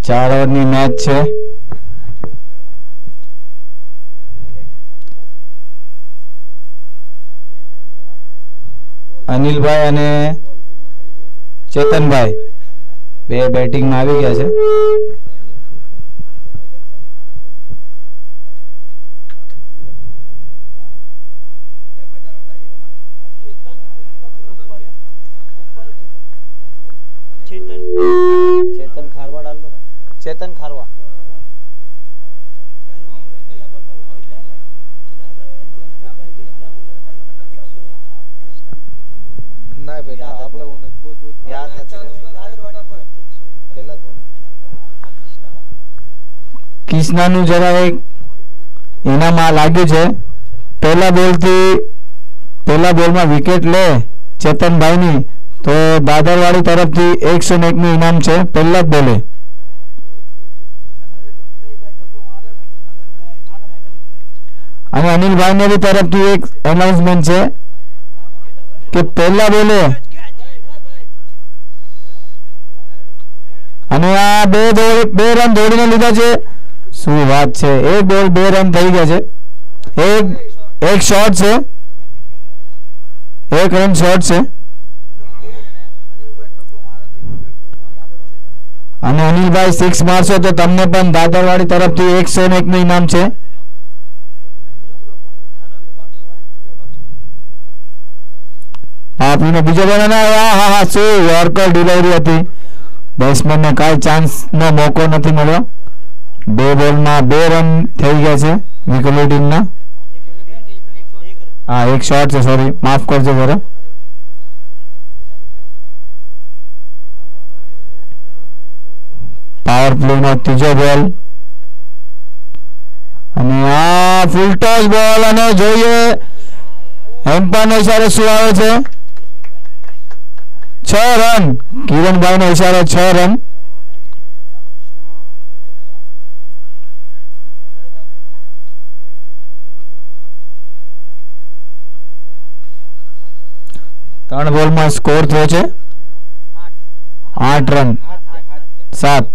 4 ઓવરની match છે. અનિલભાઈ અને ચેતનભાઈ બે બેટિંગમાં આવી ગયા છે. चेतन खारवा डाल दो भाई. चेतन खारवा. ના બેટા આપણે યાદ નથી પેલા કોણ કિશનાનું જરા એક એનામાં લાગ્યું છે. પહેલા બોલમાં વિકેટ લે ચેતનભાઈની તો દાદરવાડી તરફથી 101 નું ઇનામ છે પહેલા જ બોલે. અને અનિલભાઈને બી તરફથી એક એનાઉન્સમેન્ટ છે કે પહેલા બોલે અને આ બે રન દોડીને લીધા છે. શું વાત છે! એક બોલ 2 રન થઈ ગયા છે. એક શોટ છે, 1 રન શોટ છે. અને અનિલભાઈ 6 મારશો તો તમને પણ દાદરવાડી તરફથી 101 નું ઇનામ છે. આપીને બીજો બોલ અને હા શું યોર્કર ડિલિવરી હતી. બેટ્સમેનને કાંઈ ચાન્સનો મોકો નથી મળ્યો. 2 બોલમાં 2 રન થઈ ગયા છે વિકેટ ટીમના. હા, 1 શોટ છે, સોરી, માફ કરજો જરા. પાવર પ્લે નો ત્રીજો બોલ અને આ ફૂલ ટોસ બોલ અને જોઈએ એમ્પાયર નો ઇશારો શું આવે છે. 6 રન. કિરણભાઈ નો ઇશારો 6 રન. ત્રણ બોલમાં સ્કોર થયો છે 8 રન 7.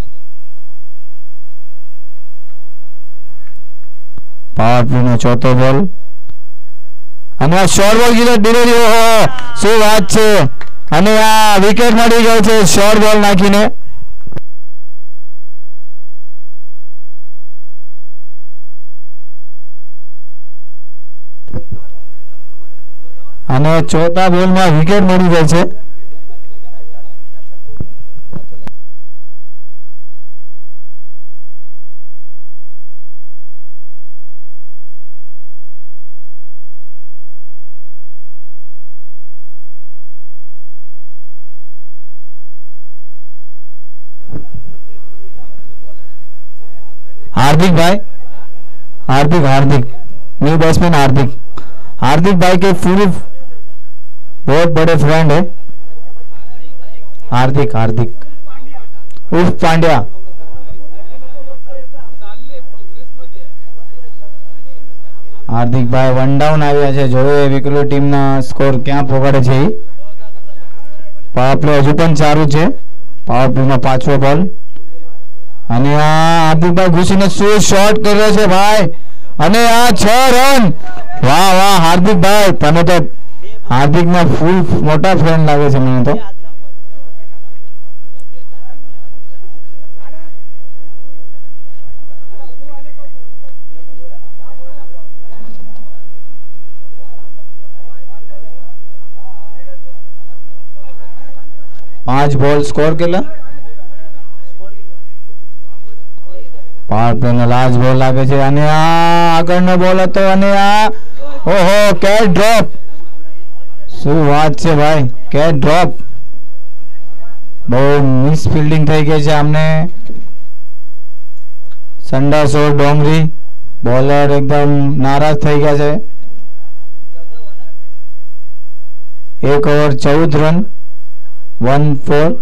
પાવર પ્લે નો ચોથો બોલ અને આ શોર્ટ બોલ કીધો ડિલિવરી. ઓહો, શું વાત છે! અને આ વિકેટ મળી ગયો છે શોર્ટ બોલ નાખીને. અને ચોથા બોલમાં વિકેટ મળી જાય છે. हार्दिक न्यू बैट्समैन हार्दिक भाई के पूरे बहुत बड़े फ्रेंड है. हार्दिक उर्फ पांड्या. हार्दिक भाई 1 डाउन આવ્યા છે. જોઈએ વિકેટ ટીમના સ્કોર ક્યાં પહોંચાડે છે. પાવર પ્લે હજુ પણ ચાલુ છે. પાવર પ્લેમાં 5વો બોલ અને આ હાર્દિકભાઈ ઘૂસીને શું શોટ કર્યો છે ભાઈ. અને આ 6 રન. વાહ હાર્દિકભાઈ, તમે તો હાર્દિકના ફૂલ મોટા ફ્રેન્ડ લાગે છે મને તો. પાંચ બોલ સ્કોર કેટલા? પાવર પ્લે નો લાસ્ટ બોલ લાગે છે અને આ આગળનો બોલ હતો અને આ ઓહો કેચ ડ્રોપ. શું વાત છે ભાઈ, કેચ ડ્રોપ. બહુ મિસ ફિલ્ડિંગ થઈ ગઈ છે આમને. સંડાસો ડોંગરી બોલર એકદમ નારાજ થઈ ગયા છે. 1 ઓવર 14 રન 1-4.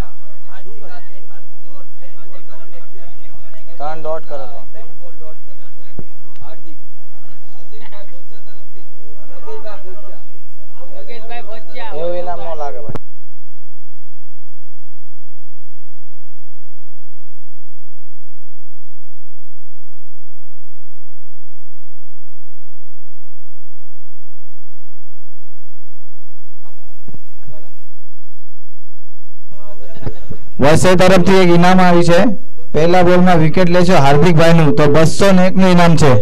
डॉट करो तो એવું ઇનામ ન લાગે ભાઈ. વસઈ તરફથી એક ઇનામ આવ્યું છે. પહેલા બોલમાં વિકેટ લેશો હાર્દિકભાઈ નું તો 201 નું ઇનામ છે.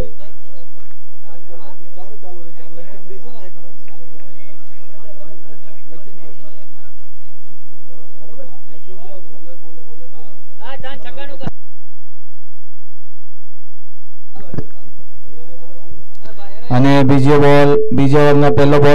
અને બીજો ઓવરનો પહેલો બોલ.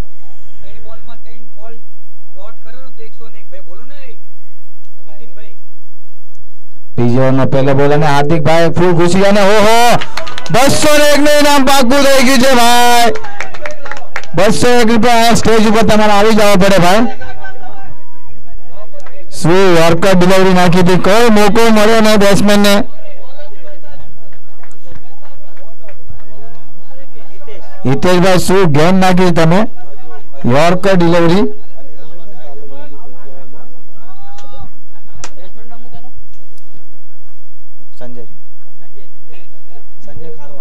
બીજો ઓવરનો પહેલો બોલ અને હાર્દિકભાઈ ફૂલ ઘૂસી ગયા ને ઓહો 201 નું ઇનામ પાકું થઈ ગયું છે ભાઈ. 201 રૂપિયા સ્ટેજ ઉપર તમારે આવી જવા પડે ભાઈ. શું યોર્કર ડિલિવરી નાખી હતી, કોઈ મોકો મળ્યો નહીં બેટ્સમેન ને. હિતેશભાઈ શું ગેમ નાખી તમે, યોર્કર ડિલિવરી. સંજય ખારવા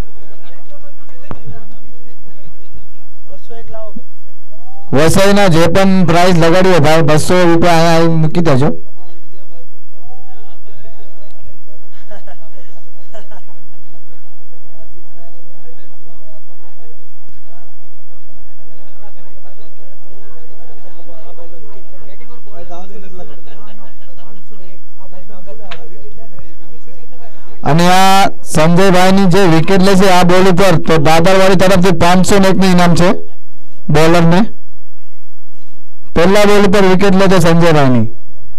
201 લાવો. વસઈના જે પણ પ્રાઇસ લગાડ્યો ભાઈ 200 રૂપિયા અહીંયા મૂકી દેજો. અને આ સંજયભાઈની જે વિકેટ લેશે આ બોલ ઉપર તો દાદરવાડી તરફથી 501 નું ઇનામ છે બોલરને. પહેલા બોલ ઉપર વિકેટ લે છે સંજયભાઈની.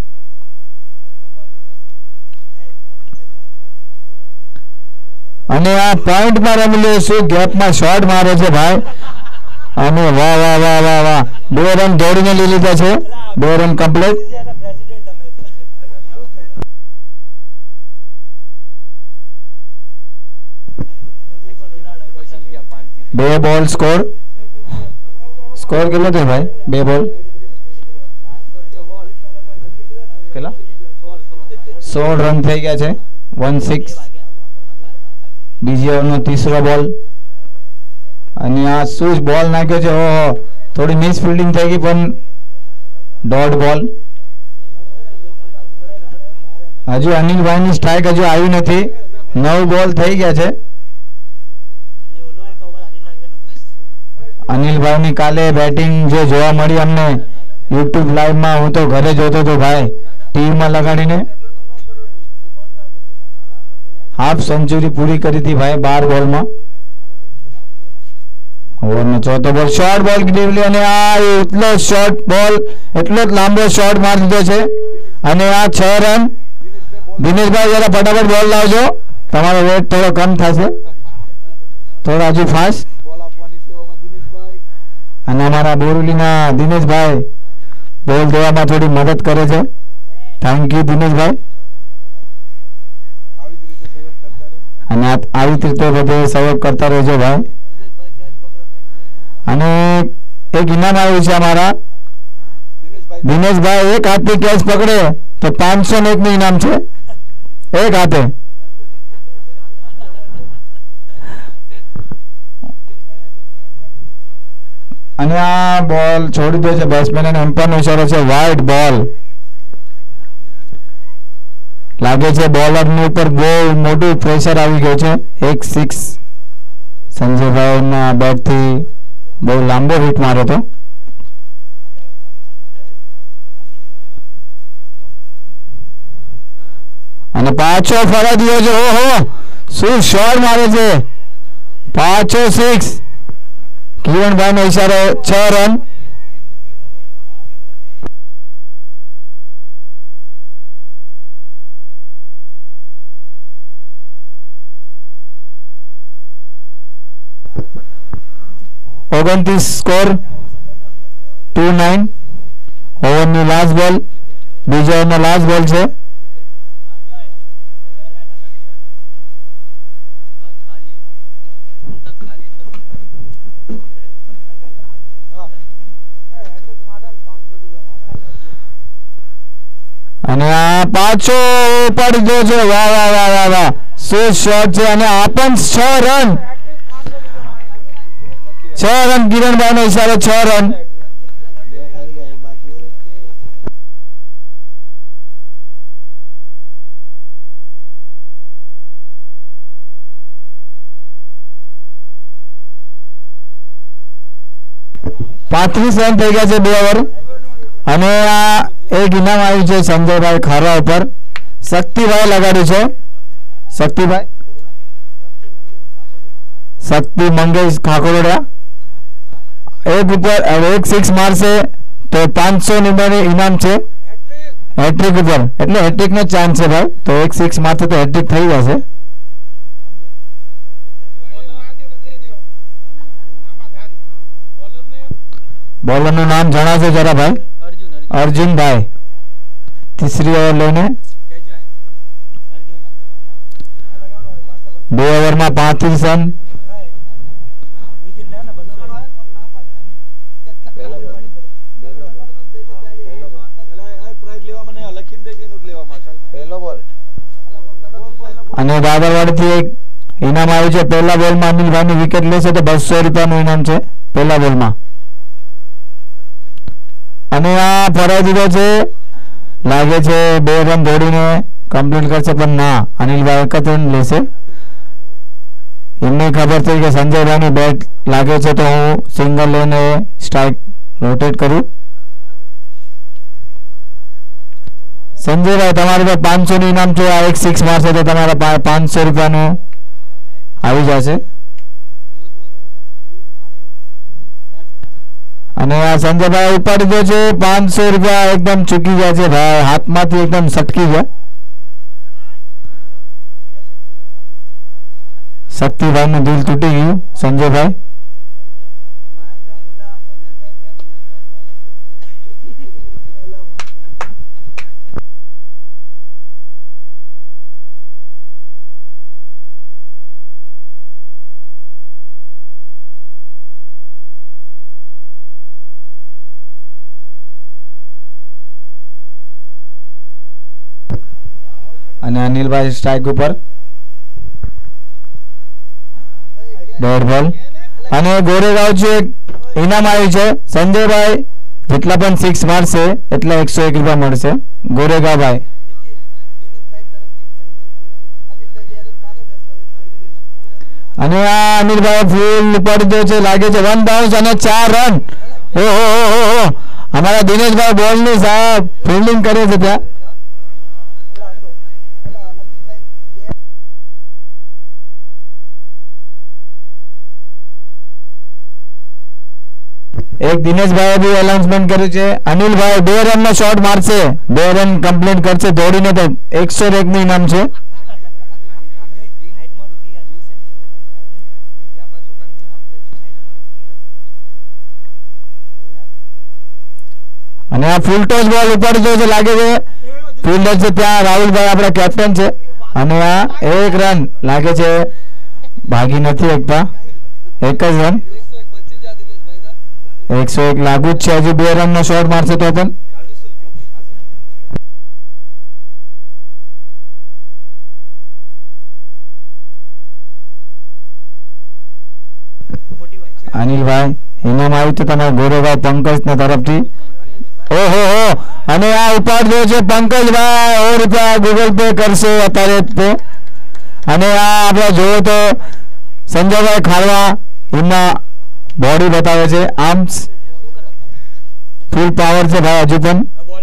અને આ પોઈન્ટમાં રમી શું ગેપમાં શોટ મારે છે ભાઈ. અને વાહ વાહ વાહ વાહ વાહ 2 રન દોડીને લઈ લીધા છે. 2 રન કમ્પ્લીટ. બે બોલ સ્કોર કેટલો થયો ભાઈ? 2 બોલ કેટલા 16 રન થઈ ગયા છે. 1-6. બીજી ઓવરનો ત્રીસો બોલ અને આ શું બોલ નાખ્યો છે. ઓહો થોડી મિસ ફિલ્ડિંગ થઈ ગઈ પણ ડોટ બોલ. હજુ અનિલભાઈની સ્ટ્રાઇક હજુ આવી નથી. 9 બોલ થઈ ગયા છે. અનિલભાઈની કાલે બેટિંગ જે જોવા મળી અમને યુટ્યુબ લાઈવમાં, હું તો ઘરે જોતો હતો ભાઈ ટીવીમાં લગાડીને. હાફ સેન્ચુરી પૂરી કરી હતી ભાઈ 12 બોલમાં. ઓવરનો ચોથો બોલ શોર્ટ બોલ ડિલિવરી અને આ એટલો શોર્ટ બોલ એટલો જ લાંબો શોર્ટ મારી દીધો છે અને આ 6 રન. દિનેશભાઈ જરા ફટાફટ બોલ લાવજો, તમારો વેટ થોડો કમ થશે, થોડા હજુ ફાસ્ટ. અને અમારા બોરલીના દિનેશભાઈ બોલ દેવામાં થોડી મદદ કરે છે. Thank you Dineshbhai. અને આવી રીતે બધે સહયોગ કરતા રહેજો ભાઈ. અને એક ઇનામ આવ્યું છે અમારા દિનેશભાઈ. એક હાથથી કેચ પકડે તો 501 નું ઇનામ છે એક હાથે. અને આ બોલ છોડી દે છે બેટ્સમેન અને એમ્પાયરનો ઇશારો છે વાઇડ બોલ. લાગે છે બોલરની ઉપર બહુ મોટું પ્રેશર આવી ગયું છે. 1-6 સંજયભાઈના બેટથી બહુ લાંબો હિટ માર્યો હતો. અને પાછો ફરવા દીધો છે. ઓહો શું શોટ મારે છે. પાછો 6. કિરણભાઈનો ઇશારો 6 રન. સ્કોર 2-9. ઓવરની લાસ્ટ બોલ, બીજા ઓવરનો લાસ્ટ બોલ છે. અને આ પાછો પડી ગયો છે. વાહ વાહ વાહ વાહ વાહ, શું શોટ છે. અને આ પણ 6 રન, 6 રન કિરણભાઈ ના હિસાબે 6 રન. પાંત્રીસ રન થઈ ગયા છે 2 ઓવર. અને આ એક ઇનામ આવ્યું છે સંજયભાઈ ખારવા ઉપર. શક્તિભાઈ લગાડ્યું છે. શક્તિભાઈ, શક્તિ મંગેશ ખાકોડા એક ઉપર એક 6 મારશે તો 500 ની ઇનામ છે હેટ્રિક ઉપર. એટલે હેટ્રિક નો ચાન્સ છે ભાઈ. તો એક 6 મારશે તો હેટ્રિક થઈ જશે. બોલર નું નામ જણાવશો જરા ભાઈ? અર્જુનભાઈ. तीसरी ओवर लेने 2 ओवर में 35 रन. અને દાદરવાડી એક ઇનામ આવ્યું છે. પહેલા બોલ માં અનિલભાઈ ની વિકેટ લેશે તો 200 રૂપિયાનું ઇનામ છે પહેલા બોલ માં. અને આ ફરાઈ દીધો છે. લાગે છે 2 રન દોડીને કમ્પ્લીટ કરશે પણ ના, અનિલભાઈ 1 રન લેશે. એમને ખબર થઈ કે સંજયભાઈની બેટ લાગે છે તો હું સિંગલ લઈને સ્ટ્રાઇક રોટેટ કરું. સંજયભાઈ તમારે તો 500 નું ઇનામ છે. આ એક 6 મારશે તો તમારા 500 રૂપિયાનું આવી જશે. અને આ સંજયભાઈ ઉપાડી દો છે 500 રૂપિયા એકદમ ચૂકી ગયા છે ભાઈ, હાથમાંથી એકદમ સટકી ગયા. શક્તિભાઈ નું દિલ તૂટી ગયું સંજયભાઈ. અને અનિલભાઈ સ્ટ્રાઇક ઉપર ડોટ બોલ. અને ગોરેગાંવ છે ઇનામ આવ્યું છે. સંજયભાઈ જેટલા પણ 6 મારશે એટલે 101 રૂપિયા મળશે ગોરેગાંવભાઈ. અને આ અનિલભાઈ ફૂલ પડી ગયો છે. લાગે છે 1 બાઉન્સ અને 4 રન. ઓહો, અમારા દિનેશભાઈ બોલ ની સાહેબ ફિલ્ડિંગ કરે છે ત્યાં. एक दिनेश भाई भी अनाउंसमेंट કર્યું છે. અનિલભાઈ 2 રન નો શોટ મારશે, 2 રન કમ્પ્લીટ કરશે દોડીને તો 101 નું ઇનામ છે. અને આ ફૂલ ટોસ બોલ ઉપર જો લાગે છે ફિલ્ડર છે ત્યાં રાહુલભાઈ આપણા કેપ્ટન છે. અને આ 1 રન લાગે છે ભાગી નથી એકતા, 1 જ રન. 101 लागू જ છે. હજી 2 રન નો શોટ મારશે તો પણ. અનિલભાઈ ઇનામ આવ્યું છે તમારા ગોરેગાંવ પંકજ ના તરફથી. ઓહો, અને આ ઉપાડ દો છે પંકજભાઈ 100 રૂપિયા ગૂગલ પે કરશે અત્યારે તે. અને આ આપણે જોઈએ તો સંજયભાઈ ખારવા એમના બોડી બતાવે છે, આર્મ્સ ફૂલ પાવર છે ભાઈ હજુ પણ.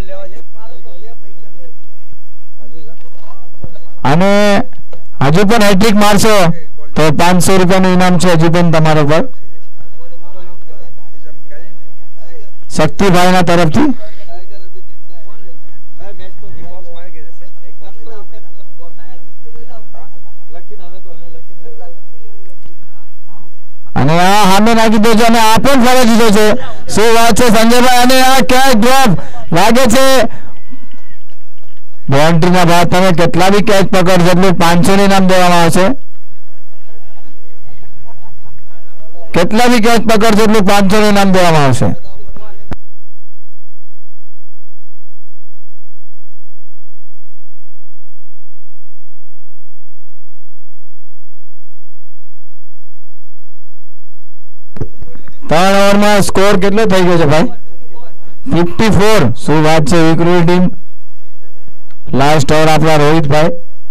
અને હજુ પણ હેટ્રિક મારશો તો 500 રૂપિયાનું ઇનામ છે હજુ પણ તમારા પર શક્તિભાઈના તરફથી. અને આ સામે નાખી દો છે અને આ પણ ફરી દીધો છે. શું વાત છે સંજયભાઈ. અને આ કેચ ડ્રોપ લાગે છે બાઉન્ડ્રીના બહાર. તમે કેટલા બી કેચ પકડશો એટલું 500 નું ઇનામ દેવામાં આવશે. કેટલા બી કેચ પકડશે એટલું 500 નું ઇનામ દેવામાં આવશે. ત્રણ ઓવરમાં સ્કોર કેટલો થઈ ગયો છે ભાઈ? 54. શું વાત છે વિક્રોલી ટીમ. લાસ્ટ ઓવર આપણા રોહિતભાઈ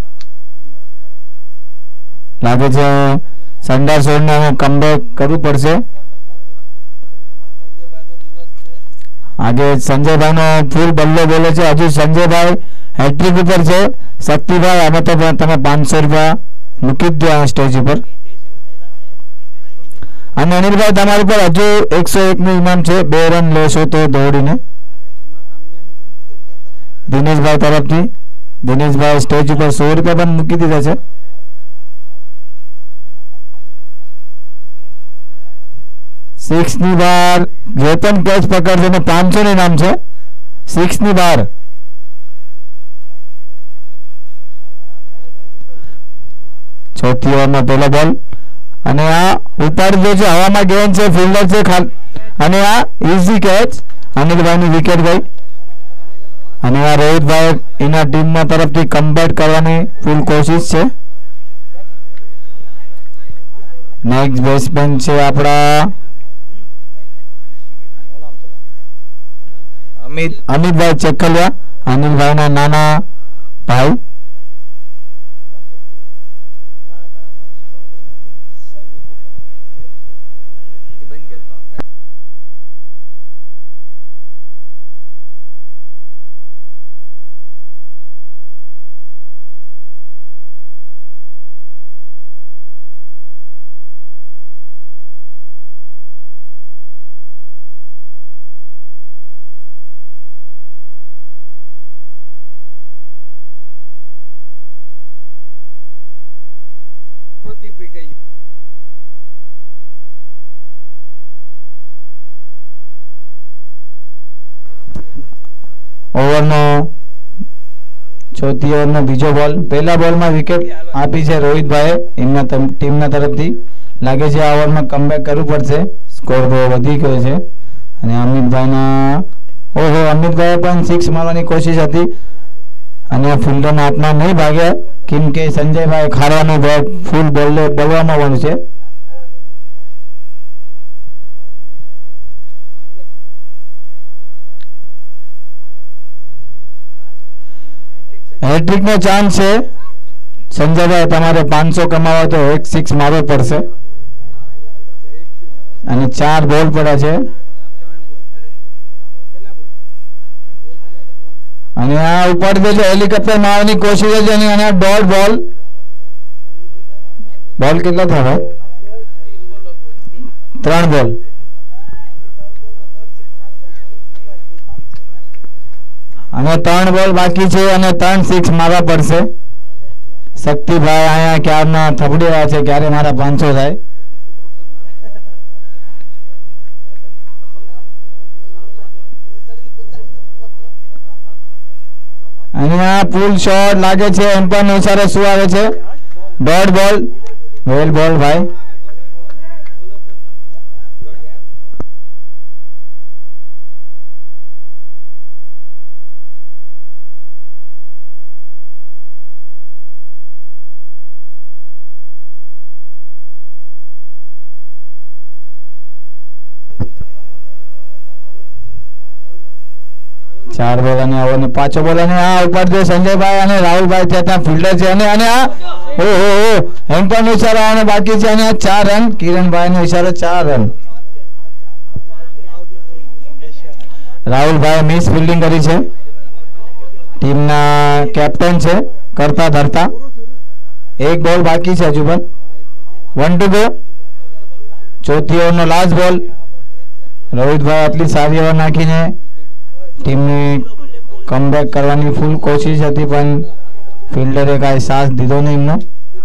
લાગે છે સંડાર સોડને કમબેક કરવું પડશે. આગે સંજયભાઈનો ફૂલ બલ્લો બોલે છે. હજુ સંજયભાઈ હેટ્રિક ઉપર છે. શક્તિભાઈ અમે તો તમે 500 રૂપિયા મૂકી જ દો આ સ્ટેજ ઉપર. અને અનિલભાઈ તમારી પર હજુ 101 નું ઇનામ છે. 2 રન લેશો તો દોડીને. દિનેશભાઈ તરફથી દિનેશભાઈ સ્ટેજ ઉપર 100 રૂપિયા પણ મૂકી દીધા છે. 6 ની બહાર જે પણ કેચ પકડશે ને 500 નું ઇનામ છે. 6 ની બહાર. ચોથી ઓવરમાં પહેલો બોલ અને આ ઉપાડી દે છે. હવામાં ગેન છે. ફિલ્ડર છે અને આ ઈઝી કેચ. અનિલભાઈની વિકેટ ગઈ અને આ રોહિતભાઈ એના ટીમના તરફથી કમબેક કરવાની ફૂલ કોશિશ છે. નેક્સ્ટ બેટ્સમેન છે આપણા અમિતભાઈ ચેકલિયા, અનિલભાઈના નાના ભાઈ. ઓવરનો ચોથી ઓવરનો બીજો બોલ. પહેલા બોલમાં વિકેટ આપી છે રોહિતભાઈએ એમના ટીમના તરફથી. લાગે છે આ ઓવરમાં કમબેક કરવું પડશે. સ્કોર બહુ વધી ગયો છે અને અમિતભાઈના અમિતભાઈએ પણ 6 મારવાની કોશિશ હતી અને ફિલ્ડરના હાથમાં નહીં ભાગ્યા કેમ કે સંજયભાઈ ખારવાનું ફૂલ બોલવામાં આવવાનું છે. હેટ્રિક નો ચાન્સ છે. સંજયભાઈ તમારે 500 કમાવા તો 1 6 મારવો પડશે અને 4 બોલ પડ્યા છે અને આ ઉપાડી દે છે. હેલિકોપ્ટર મારવાની કોશિશ છે અને આ ડોટ બોલ કેટલા થયા? 3 બોલ. અને 3 બોલ બાકી છે અને 3 6 મારવા પડશે. શક્તિભાઈ અહીંયા ક્યારના થબડી રહ્યા છે ક્યારે મારા 500 થાય. અને આ ફૂલ શોટ લાગે છે. એમ્પાયર નો ઇશારો શું આવે છે? ડોટ બોલ. વેલ બોલ ભાઈ. ચાર બોલ અને ઓવરનો પાછો બોલ અને આ ઉપર જે સંજયભાઈ અને રાહુલભાઈ છે ત્યાં ફિલ્ડર છે અને આ એમ્પાયર નો ઇશારો આવવાનો બાકી છે અને આ 4 રન. કિરણભાઈ નો ઇશારો 4 રન. રાહુલભાઈ મિસ ફિલ્ડિંગ કરી છે. ટીમના કેપ્ટન છે કરતા ધરતા. 1 બોલ બાકી છે હજુ પણ. 1 to go. ચોથી ઓવરનો લાસ્ટ બોલ. રોહિતભાઈ આટલી સારી ઓવર નાખીને ટીમની કમબેક કરવાની ફૂલ કોશિશ હતી પણ ફિલ્ડરે કાંઈ સાથ દીધો નહીં એમનો.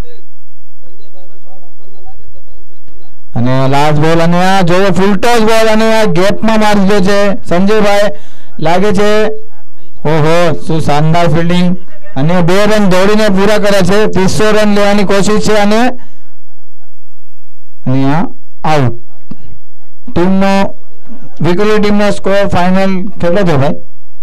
અને લાસ્ટ બોલ અને આ જોયો ફૂલ ટોસ બોલ અને આ ગેપમાં મારી દીધો છે સંજયભાઈ. લાગે છે શું શાનદાર ફિલ્ડિંગ અને 2 રન દોડીને પૂરા કર્યા છે. 300 રન લેવાની કોશિશ છે અને આ આઉટ. ટીમનો વિકલી ટીમનો સ્કોર ફાઇનલ કેટલો થયો ભાઈ?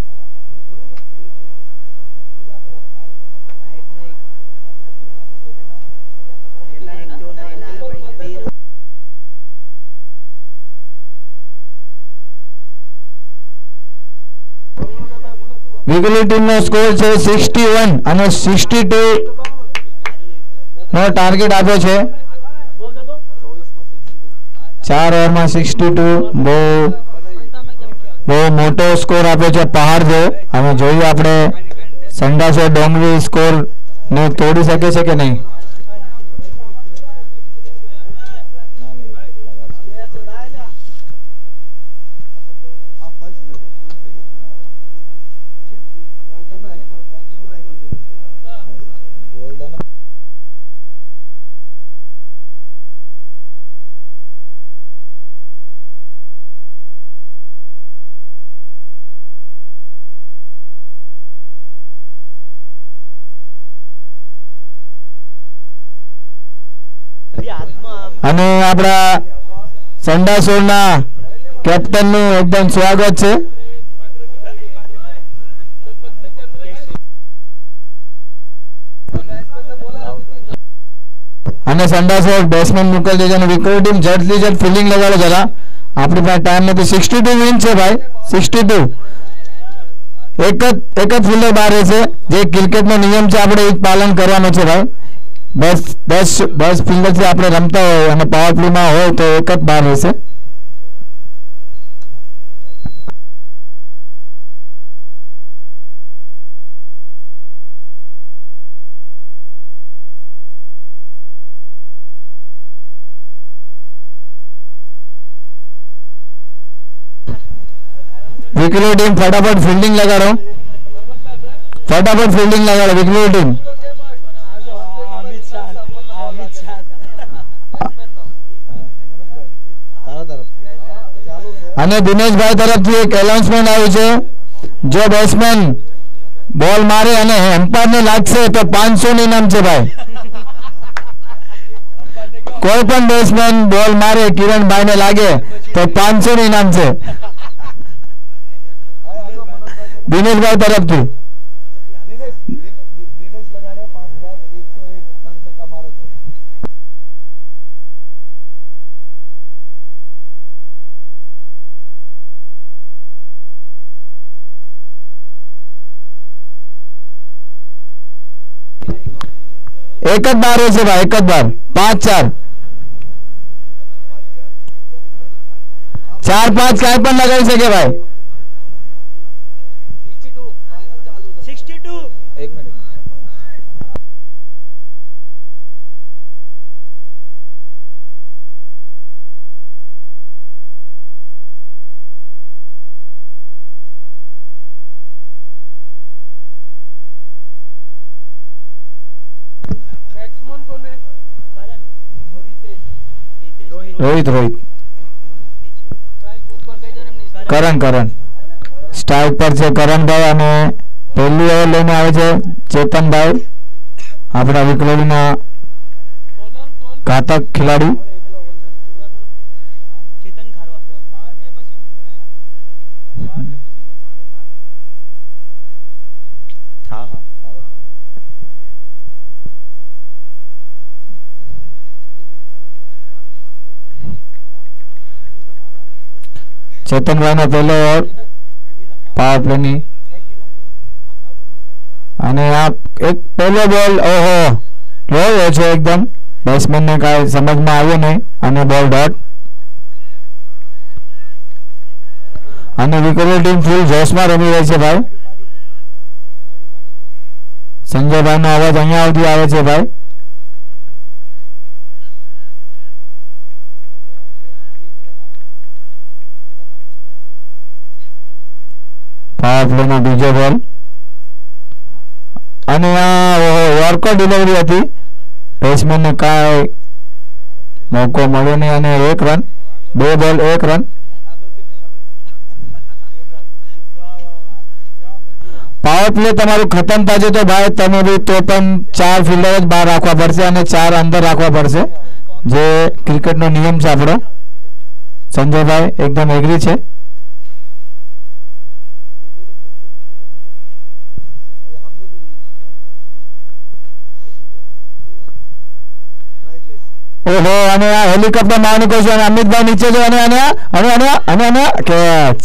વિકલી ટીમનો સ્કોર છે 61 અને 62 નો ટાર્ગેટ આપ્યો છે. 4 ઓવરમાં 62 બહુ મોટો સ્કોર આપ્યો છે પહાડ જેવો. હવે જોઈએ આપણે સંડાસો ડોંગરી સ્કોર ને તોડી શકે છે કે નહીં. અને આપણા સંડાસોરના કેપ્ટનનું એકદમ સ્વાગત છે. અને સંડાસોર બેટ્સમેન મોકલી દેજો અને વિકેટ ટીમ જલ્દી જલ્દ ફિલ્ડિંગ લગાડો જરા. આપણી પાસે ટાઈમ નથી. 62 વિન છે ભાઈ. 62 એક જ ફિલ્ડર બહાર રહેશે. જે ક્રિકેટનો નિયમ છે આપણે એ પાલન કરવાનું છે ભાઈ. 10 ફિલ્ડરથી આપણે રમતા હોય અને પાવર પ્લેમાં હોય તો એક જ બહાર રહેશે. વિકલી ટીમ ફટાફટ ફિલ્ડિંગ લગાડો. Weekly team. અને દિનેશભાઈ તરફથી એક એનાઉન્સમેન્ટ આવ્યું છે. જો બેટ્સમેન બોલ મારે અને એમ્પાયરને લાગશે તો 500 નું ઇનામ છે ભાઈ. કોઈ પણ બેટ્સમેન બોલ મારે કિરણભાઈને લાગે તો 500 નું ઇનામ છે દિનેશભાઈ તરફથી. એક જ બાર છે ભાઈ. એક જ બાર. 5-4 4-5 કાંઈ પણ લગાવી શકે ભાઈ. 62 એક મિનિટ. રોહિત કરણ સ્ટ્રાઇક પર છે કરણભાઈ. અને પહેલી ઓવર લઈને આવે છે ચેતનભાઈ, આપણા વિકલોડીના ઘાતક ખેલાડી. ચેતનભાઈનો પહેલો ઓવર પાવર પ્લેની. અને આ એક પહેલો બોલ ઓહો રહ્યો છે એકદમ. બેટ્સમેનને કાંઈ સમજમાં આવ્યો નહીં અને બોલ ડોટ. અને વિકેટ ટીમ ફૂલ જોશમાં રમી રહી છે ભાઈ. સંજયભાઈનો અવાજ અહીંયા સુધી આવે છે ભાઈ. પાવર પ્લેનો બીજો બોલ. અને આ યોર્કર ડિલિવરી હતી. બેટ્સમેનને કાંઈ મોકો મળ્યો નહીં અને 1 રન. 2 બોલ 1 રન. પાવર પ્લે તમારું ખતમ થશે તો ભાઈ તમે બી તો પણ 4 ફિલ્ડર જ બહાર રાખવા પડશે અને 4 અંદર રાખવા પડશે, જે ક્રિકેટનો નિયમ છે આપણો. સંજયભાઈ એકદમ એગ્રી છે. ઓહો, અને આ હેલિકોપ્ટર મારવાની કોશિશ અને અમિતભાઈ નીચે છે અને કેચ.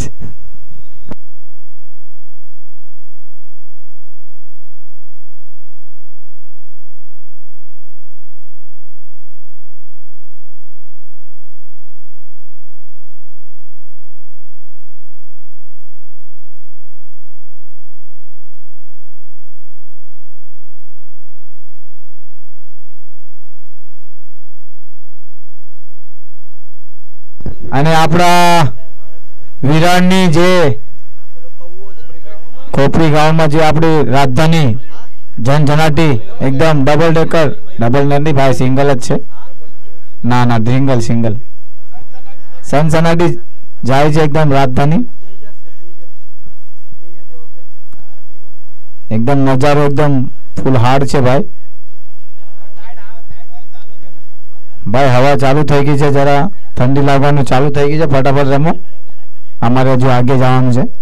અને આપણા વિરાટની જે ખોપરી ગ્રાઉન્ડમાં જે આપણી રાજધાની જનજનાટી એકદમ ડબલ ડેકર, ડબલ નથી ભાઈ, સિંગલ જ છે. ના સિંગલ સનસનાટી જાય છે એકદમ રાજધાની. એકદમ નજારો એકદમ ફૂલ હાર્ડ છે ભાઈ. ભાઈ હવા ચાલુ થઈ ગઈ છે, જરા ઠંડી લાગવાનું ચાલુ થઈ ગઈ છે. ફટાફટ રમો, અમારે હજુ આગે જવાનું છે.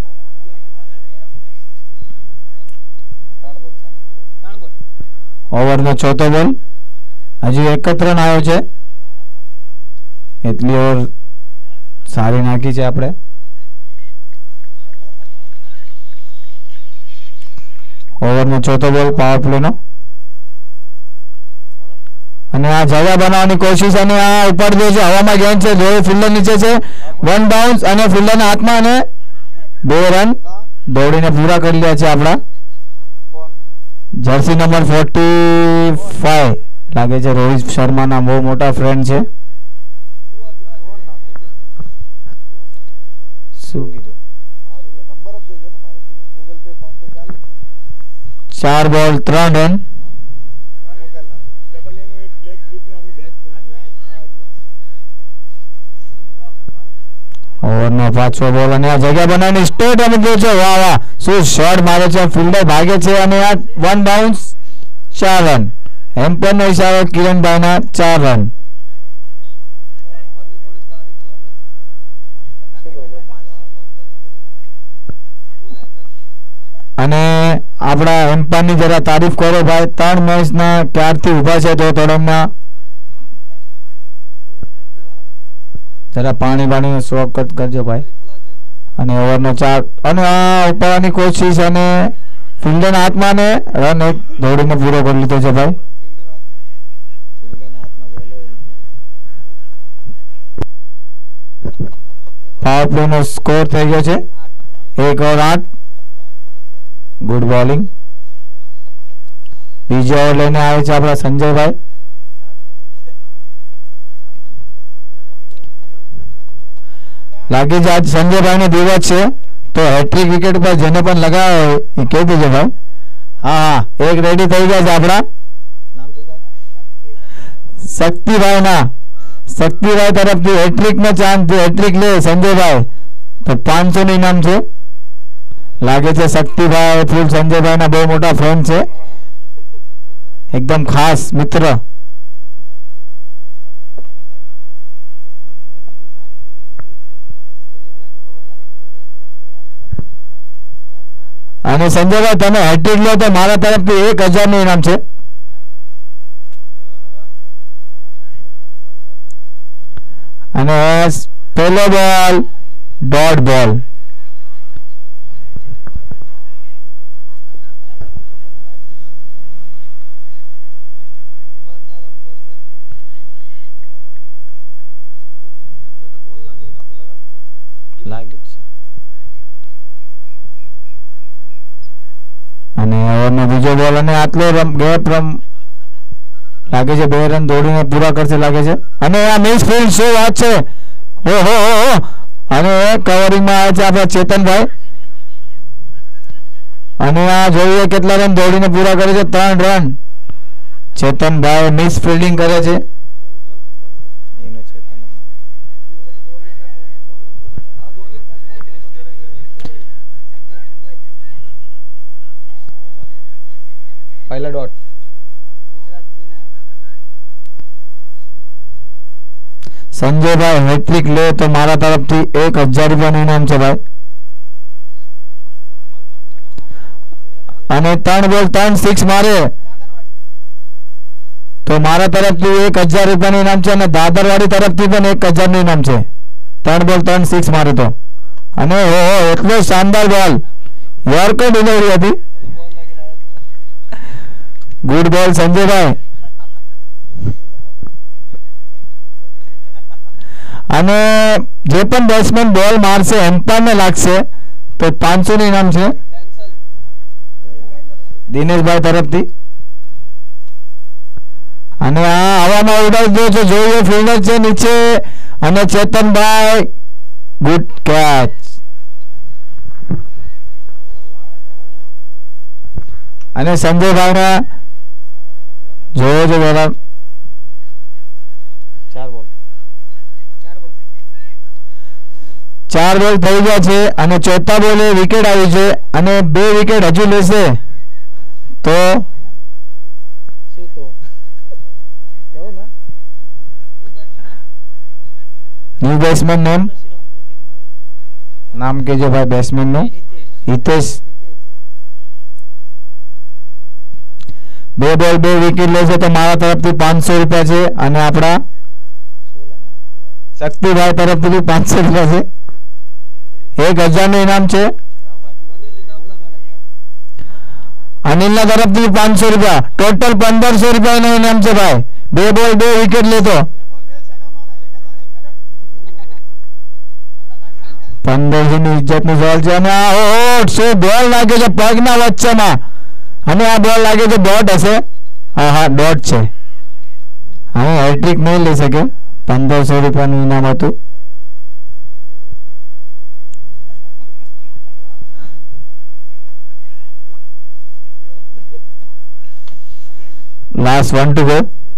ઓવરનો ચોથો બોલ, હજુ 1 જ રન આવ્યો છે. એટલી ઓવર સારી નાખી છે આપણે. ઓવરનો ચોથો બોલ પાવર પ્લેનો. અને આ જગ્યા બનાવવાની કોશિશ અને આ ઉપર જે છે હવામાં ગેન છે, જો ફિલ્ડર નીચે છે, 1 બાઉન્સ અને ફિલ્ડરના હાથમાં અને 2 રન દોડીને પૂરા કરી લે છે આપણા જર્સી નંબર 45 લાગે છે રોહિત શર્માના બહુ મોટા ફ્રેન્ડ છે. શું કીધું? 4 બોલ 3 રન. ઓવરનો 5વો બોલ અને આ જગ્યા બનાવીને સ્ટેટ અને ગયો છે. વાહ વાહ, શું શોટ મારે છે, ફિલ્ડર ભાગે છે અને આ 1 બાઉન્સ 4 રન. એમ્પાયરનો ઈશારો કિરણભાઈના 4 રન. અને આપણા એમ્પાયરની જરા તારીફ કરો ભાઈ. 3 મેચના ક્યારથી ઊભા છે તો થોડા જરા પાણી સ્વાગત કરજો ભાઈ. અને ઓવરનો 4 અને આ ઉપરની કોશિશ અને ફિલ્ડરના હાથમાં ને રન એક દોડીને પૂરો કરી લીધો છે ભાઈ. પાવર પ્લે નો સ્કોર થઈ ગયો છે 1 ઓવર 8. Good bowling. બીજો ઓવર લઈને આવે છે આપણા સંજયભાઈ. લાગે છે આજ સંજયભાઈ નો દિવસ છે તો હેટ્રિક વિકેટ પર જેને પણ લગાવ્યો એ કહી દેજો ભાઈ. હા, એક રેડી થઈ ગયા છે આપણા શક્તિભાઈ તરફથી હેટ્રિક નો ચાન્સ. હેટ્રિક લે સંજયભાઈ તો 500 નું ઇનામ છે. લાગે છે શક્તિભાઈ ફૂલ સંજયભાઈ ના બહુ મોટા ફ્રેન્ડ છે, એકદમ ખાસ મિત્ર. અને સંજયભાઈ તમે હેટ્રિક લો તો મારા તરફથી 1000 નું ઇનામ છે. અને પહેલો બોલ ડોટ બોલ. અને ઓવરનો બીજો બોલ અને આટલો ગેપ લાગે છે 2 રન દોડીને પૂરા કરશે લાગે છે. અને આ મિસ ફિલ્ડ શું વાત છે, ઓહો. અને કવરિંગમાં આવે છે આપણા ચેતનભાઈ. અને આ જોઈએ કેટલા રન દોડીને પૂરા કરે છે, 3 રન. ચેતનભાઈ મિસ ફિલ્ડિંગ કરે છે. પહેલા ડોટ સંજયભાઈ હેટ્રિક લે તો મારા તરફથી 1000 રૂપિયાનું ઇનામ છે ભાઈ. અને 3 બોલ 3 6 મારે તો મારા તરફથી 1000 રૂપિયાનું ઇનામ છે અને દાદરવાડી તરફથી પણ 1000 નું ઇનામ છે. 3 બોલ 3 6 મારે તો. અને ઓહો એટલો શાનદાર બોલ યોર્કર ડિલિવરી હતી. ગુડ બોલ સંજયભાઈ. અને જે પણ બેટ્સમેન બોલ મારશે એમ્પાયરને લાગશે તો 500 નું ઇનામ છે દિનેશભાઈ તરફથી. અને આ હવામાં ઉડાવી દો છો જોઈએ ફિલ્ડર છે નીચે અને ચેતનભાઈ ગુડ કેચ. અને સંજયભાઈ જોયો છો બરાબર 4 બોલ થઈ ગયા છે અને ચોથા બોલે વિકેટ આવી છે અને 2 વિકેટ હજુ લેશે તો ન્યू બેટ્સમેન નામ કેજો ભાઈ બેટ્સમેન નું. હિતેશ 2 બોલ 2 વિકેટ લેશે તો મારા તરફથી 500 રૂપિયા છે અને આપણા શક્તિભાઈ તરફથી 500 રૂપિયા છે. 1000 નું ઇનામ છે. અનિલના તરફથી 500 રૂપિયા ટોટલ 1500 રૂપિયાનું ઇનામ છે ભાઈ. 2 બોલ 2 વિકેટ લેતો 1500 ની ઇજ્જતનો સવાલ છે. અને આ શું બોલ લાગે છે પગના વચ્ચેમાં અને આ બોલ લાગે છે ડોટ હશે. હા ડોટ છે. હા હેટ્રિક નહીં લઈ શકે. 1500 રૂપિયાનું ઇનામ હતું. Last 1 to go.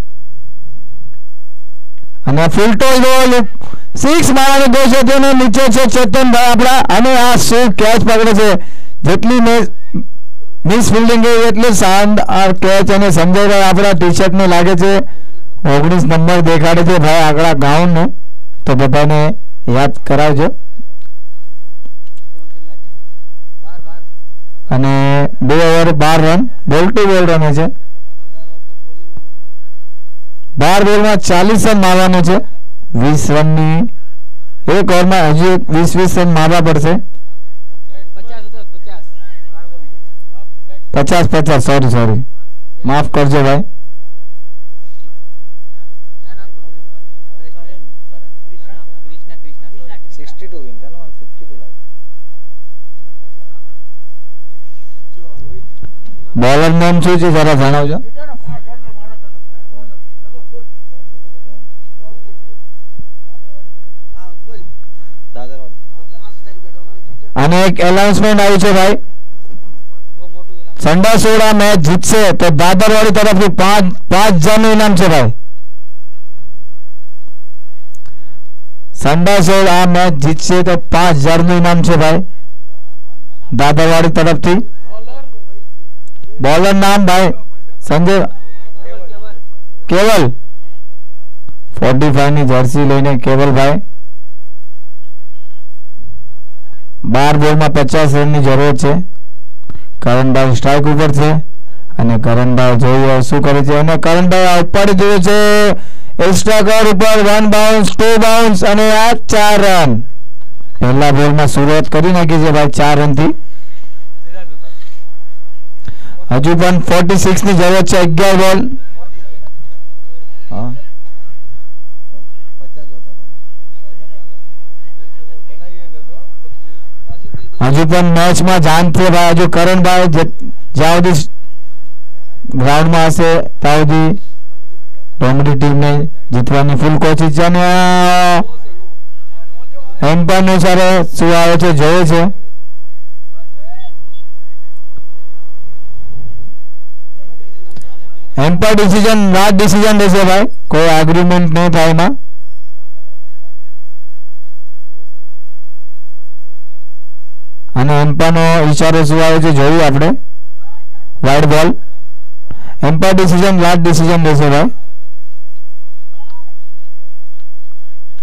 અને ફૂલ ટોલ બોલ 6 મારવાની કોશિશ હતી અને નીચે છે ચેતનભાઈ આપણા. અને આ શું કેચ પકડે છે. જેટલી મિસ ફિલ્ડિંગ ગઈ એટલું શાનદાર કેચ. અને સંજયભાઈ આપણા ટી શર્ટ ને લાગે છે 19 નંબર દેખાડે છે ભાઈ આગળ ગ્રાઉન્ડ નું. તો બધાને યાદ કરાવજો. અને 2 ઓવર 12 રન બોલ ટુ બોલ રમે છે. 12 બોલમાં 40 રન મારવાનો છે. 20 રનની એક ઓવરમાં હજી 20 રન મારવા પડશે. 50 સોરી માફ કરજો ભાઈ. બોલર નામ શું છે જરા જણાવજો. અને એક એનાઉન્સમેન્ટ આવ્યું છે ભાઈ. સંડાસોડા મેચ જીતશે તો દાદરવાડી તરફથી 5000 નું ઇનામ છે ભાઈ. સંડાસોડા મેચ જીતશે તો 5000 નું ઇનામ છે ભાઈ દાદરવાડી તરફથી. બોલર નામ ભાઈ સંજય કેવલ 45 ની જર્સી લઈને કેવલભાઈ. 12 બોલમાં 50 રનની જરૂર છે. કરણભાઈ સ્ટ્રાઇક ઉપર છે અને કરણભાઈ જોઈએ શું કરે છે. અને કરણભાઈ ઉપાડી દીધું છે એક્સ્ટ્રા કવર ઉપર. 1 બાઉન્સ 2 બાઉન્સ અને આ 4 રન. પહેલા બોલમાં શરૂઆત કરી નાખી છે ભાઈ 4 રનથી. હજુ પણ 46 ની જરૂર છે. 11 બોલ. હજુ પણ મેચમાં જાન છે ભાઈ. હજુ કરણભાઈ જ્યાં સુધી ગ્રાઉન્ડમાં હશે ત્યાં સુધી ડોમરી ટીમને જીતવાની ફૂલ કોશિશ છે. અને એમ્પાયર અનુસાર શું આવે છે જોવે છે. એમ્પાયર ડિસિઝન લાસ્ટ ડિસિઝન રહેશે ભાઈ. કોઈ એગ્રીમેન્ટ નહીં થાય એમાં. અને એમ્પાયરનો ઈશારો શું આવે છે જોયું આપણે. વાઇડ બોલ. એમ્પાયર ડિસિઝન લાસ્ટ ડિસિઝન રહેશે ભાઈ.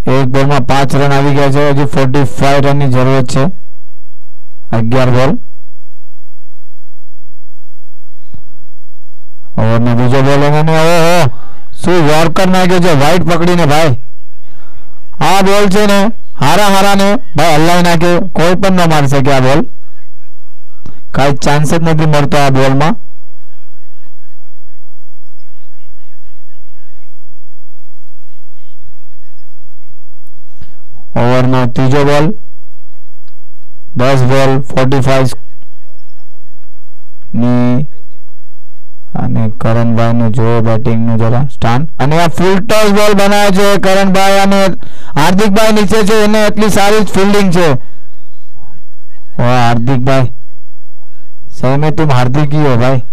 એક બોલમાં 5 રન આવી ગયા છે. હજી 45 રનની જરૂરત છે. 11 બોલ. ઓવરનો બીજો બોલ અને ઓહો શું યોર્કર નાખ્યો છે વાઇટ પકડીને ભાઈ. આ બોલ છે ને હારા ને ભાઈ હલાવી નાખે. કોઈ પણ ન મારી શકે આ બોલ. કાંઈ ચાન્સ જ નથી મળતો આ બોલમાં. ઓવરનો ત્રીજો બોલ. 10 બોલ 45 ની અને કરણભાઈ નું જો બેટિંગ નું જરા સ્થાન અને આ ફૂલ ટોસ બોલ બનાવ્યો છે કરણભાઈ અને હાર્દિકભાઈ નીચે છે એને એટલી સારી ફિલ્ડિંગ છે. વાહ हार्दिक सही में तुम हार्दिक ही हो भाई.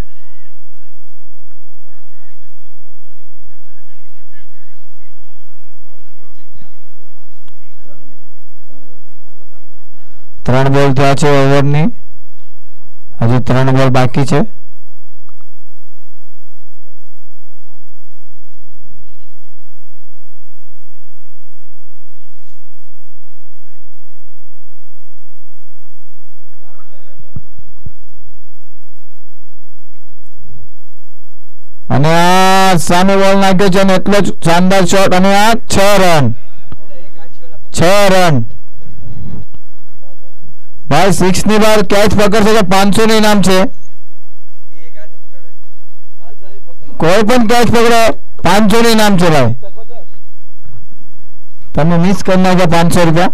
ત્રણ બોલ થયા છે ઓવરની. હજી 3 બોલ બાકી છે. અને આ સામે બોલ નાખ્યો છે અને એટલો જ શાનદાર શોટ અને આ 6 રન ભાઈ. 6 ની બાર કેચ પકડશે તો 500 નું ઇનામ છે. કોઈ પણ કેચ પકડો 500 નું ઇનામ છે ભાઈ. તમે મિસ કરી નાખ્યા 500 રૂપિયા.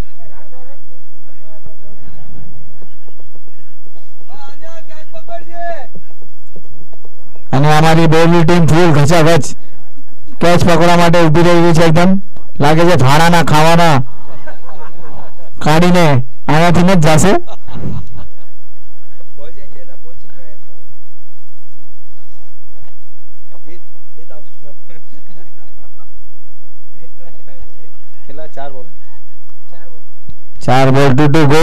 અને અમારી બોલની ટીમ ફૂલ ઘચાઘચ કેચ પકડવા માટે ઊભી રહી છે. એકદમ લાગે છે ફાળાના ખાવાના કાઢીને આનાથી જ જશે. ચાર બોલ 2 ગો.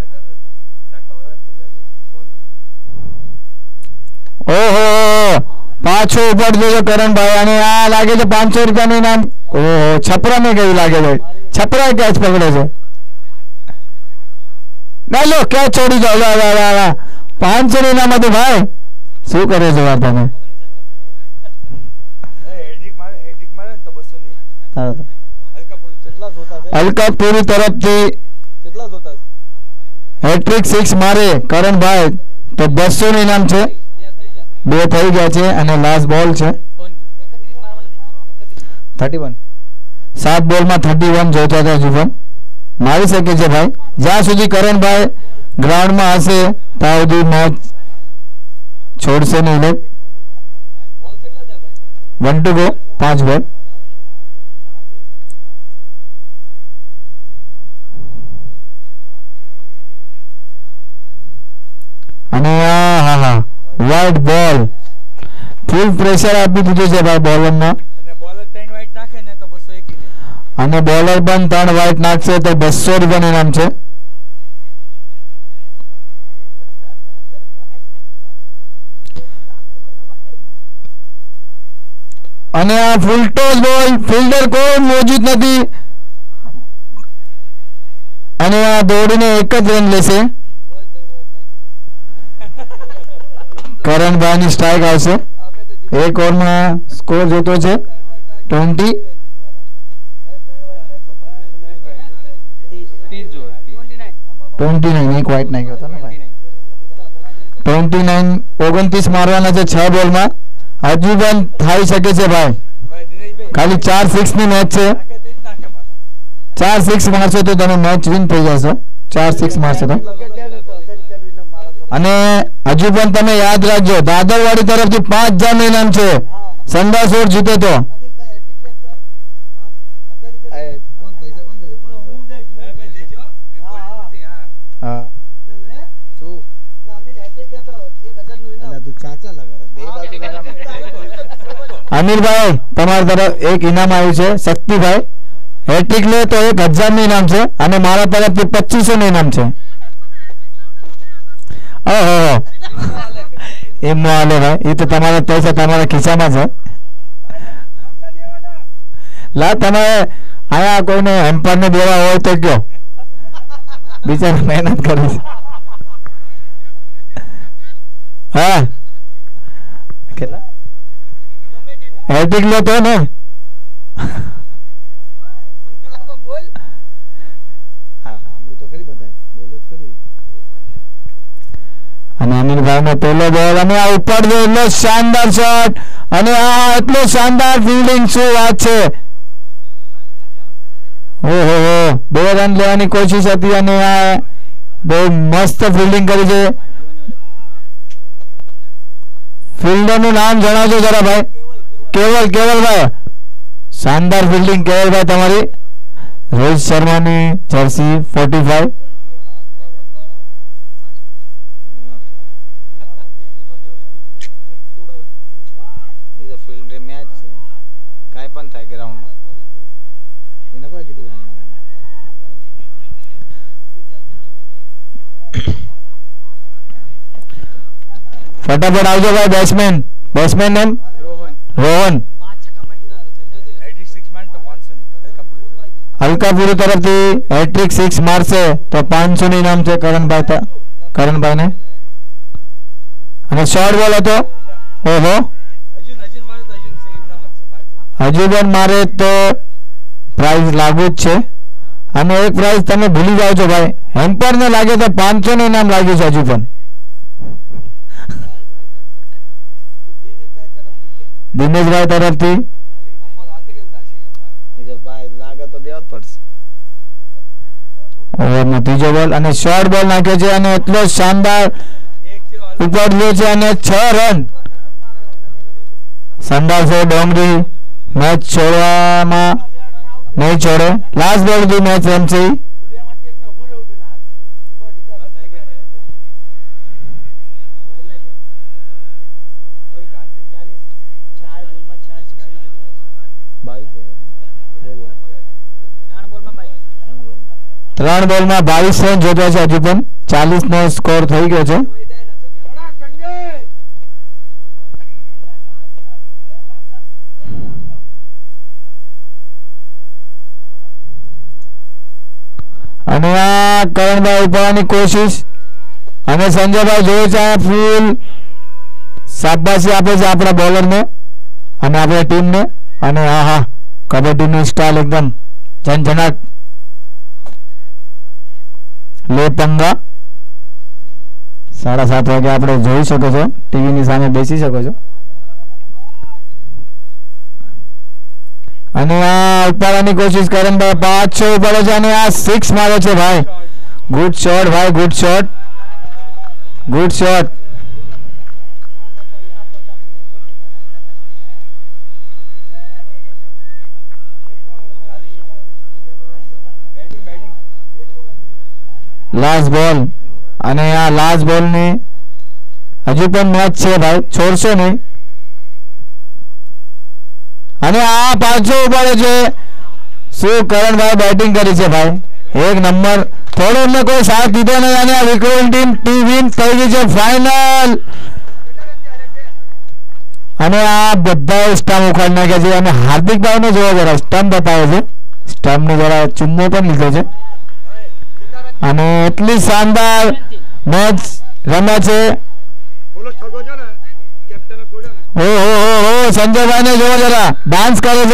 ઓહો પાછો ઉપર જોયો કરણભાઈ અને આ લાગે છે 500 રૂપિયાનું ઇનામ. ઓહો છપરા ને કેવું લાગે છે. છપરા કેચ પકડે છે. ના લો કેચ છોડી જાઓ. 500 નું ઇનામ હતું ભાઈ. શું કરે છે વાર તમે. અલકાપુરી તરફથી હેટ્રિક 6 મારે કરણભાઈ તો 200 નું ઇનામ છે. 2 થઈ ગયા છે અને લાસ્ટ બોલ છે 31. 7 બોલમાં 31 જોતા હતા જીવન મારી શકે છે ભાઈ. જ્યાં સુધી કરણભાઈ ગ્રાઉન્ડમાં હશે ત્યાં સુધી મેચ છોડશે નહીં. 1 ગો 5 બોલ. અને હા વાઇટ બોલ ફૂલ પ્રેશર આપી દીધું છે ભાઈ બોલરમાં. અને બોલર પણ 3 વાઇટ નાખશે તો 200 રૂપિયાનું ઇનામ છે. અને આ ફૂલ ટોસ બોલ ફિલ્ડર કોઈ મોજૂદ નથી અને આ દોડીને 1 જ રન લેશે. કરણભાઈની સ્ટ્રાઇક આવશે. 1 ઓવરમાં સ્કોર જોતો છે 20. 29 એક વાઇટ નાખ્યો હતો ને ભાઈ. 29 મારવાના છે 6 બોલમાં. હજુ પણ થઈ શકે છે ભાઈ. ખાલી 4 6 ની મેચ છે. 4 6 મારશો તો તમે મેચ વિન થઈ જશો. 4 6 મારશો તો. અને હજુ પણ તમે યાદ રાખજો દાદરવાડી તરફથી 5000 નું ઇનામ છે. સંદાસોર જીતે તો અમીરભાઈ તમારા તરફ એક ઇનામ આવ્યું છે. શક્તિભાઈ હેટ્રિક લે તો 1000 નું ઇનામ છે અને મારા તરફથી 2500 નું ઇનામ છે. ઓહો એમ નો હાલે ભાઈ. એ તો તમારા પૈસા તમારા ખિસ્સામાં છે. લા તમારે આયા કોઈને હેમ્પર ને દેવા હોય તો કયો, બિચારા મહેનત કરે છે. હા કેટલા હેટ્રિક લેતો ને અને અનિલભાઈ નો પહેલો બોલ અને આ ઉપર જો એટલો શાનદાર શોટ અને આ એટલો શાનદાર ફિલ્ડિંગ, શું વાત છે. ઓહો 2 રન લેવાની કોશિશ હતી અને આ બહુ મસ્ત ફિલ્ડિંગ કરી છે. ફિલ્ડર નું નામ જણાવજો જરા ભાઈ. કેવલભાઈ, શાનદાર ફિલ્ડિંગ કેવલભાઈ તમારી. રોહિત શર્માની જર્સી 45. ફિલ્ડ મેચ કાંઈ પણ થાય ગ્રાઉન્ડમાં એને કોઈ કીધું ફટાફટ આવજો ભાઈ. Batsman name Rohan. હલકાપુરી તરફથી હેટ્રિક 6 મારશે તો 500 નું ઇનામ છે કરણભાઈ ને. અને શોર્ટ બોલ હતો. ઓહો હજુ પણ મારે તો પ્રાઇઝ લાગુ જ છે. અને એક પ્રાઇઝ તમે ભૂલી જાઓ છો ભાઈ, હેમ્પર ને લાગે તો 500 નું ઇનામ લાગ્યું છે હજુ પણ. દિનેશભાઈ તરફથી લાગે તો દેવા જ પડશે. ઓવરનો ત્રીજો બોલ અને શોર્ટ બોલ નાખ્યો છે અને એટલો શાનદાર ઉપાડ્યો છે અને 6 રન. શાનદાર છે ડોંગરી. મેચ છોડવામાં નહીં છોડે. લાસ્ટ બોલ સુધી મેચ રમશે. ત્રણ બોલમાં 22 રન જોતા છે. હજુ પણ 40 નો સ્કોર થઈ ગયો છે. અને આ કરણભાઈ ઉપાડવાની કોશિશ અને સંજયભાઈ જોવે છે ફૂલ શાબાશી આપે છે આપણા બોલરને અને આપણા ટીમને. અને હા કબડ્ડીનું સ્ટાઇલ એકદમ ઝંઝનાટ. લે પંગા 7:30 વાગે આપણે જોઈ શકો છો, ટીવીની સામે બેસી શકો છો. અને આ ઉપાડવાની કોશિશ કરણભાઈ પાછો ઉપાડે છે અને આ 6 મારે છે ભાઈ. ગુડ શોટ ભાઈ, ગુડ શોટ. લાસ્ટ બોલ અને આ લાસ્ટ બોલ ની હજુ પણ મેચ છે ભાઈ, છોડશો નહીં. અને આ પાછો ઉપાડે છે. શું કરણભાઈ બેટિંગ કરી છે ભાઈ, એક નંબર. થોડો એમને કોઈ સાથ દીધો નહીં અને આ વિક્રમ ટીમ વિન થઈ ગઈ છે ફાઇનલ. અને આ બધા સ્ટમ્પ ઉખાડી નાખ્યા છે અને હાર્દિકભાઈ ને જોવા જરા સ્ટમ્પ બતાવે છે. સ્ટમ્પ ને જરા ચુમ્મો પણ લીધો છે અને એટલી શાનદાર મેચ રમ્યા છે. ઓહો સંજયભાઈ ને જોવા જરા ડાન્સ કરે છે.